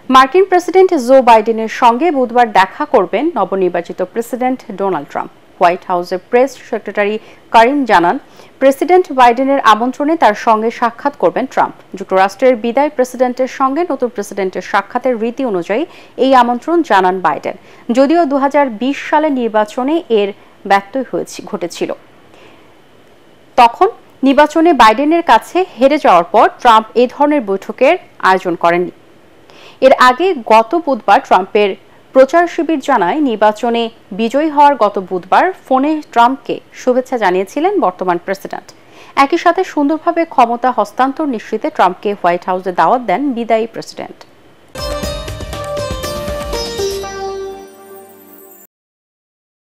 মার্কিন president Joe বাইডেনের সঙ্গে বুধবার দেখা করবেন নবনির্বাচিত প্রেসিডেন্ট ডোনাল্ড ট্রাম্প। হোয়াইট হাউসের প্রেস সেক্রেটারি কারিন জানান, প্রেসিডেন্ট বাইডেনের আমন্ত্রণে তার সঙ্গে সাক্ষাৎ করবেন ট্রাম্প। যুক্তরাষ্ট্রের বিদায়ী প্রেসিডেন্টের সঙ্গে নতুন প্রেসিডেন্টের সাক্ষাতের রীতি অনুযায়ী এই আমন্ত্রণ জানান বাইডেন। যদিও 2020 সালে নির্বাচনে এর ব্যত্যয় ঘটেছিল, তখন নির্বাচনে বাইডেনের কাছে হেরে যাওয়ার পর ট্রাম্প এ ধরনের বৈঠকের আয়োজন করেননি। এর আগে গত বুধবার ট্রাম্পের প্রচার শিবির জানায়, নির্বাচনে বিজয়ী হওয়ার গত বুধবার ফোনে ট্রাম্পকে শুভেচ্ছা জানিয়েছিলেন বর্তমান প্রেসিডেন্ট। একই সাথে সুন্দরভাবে ক্ষমতা হস্তান্তর নিশ্চিতে ট্রাম্পকে হোয়াইট হাউসে দাওয়াত দেন বিদায়ী প্রেসিডেন্ট।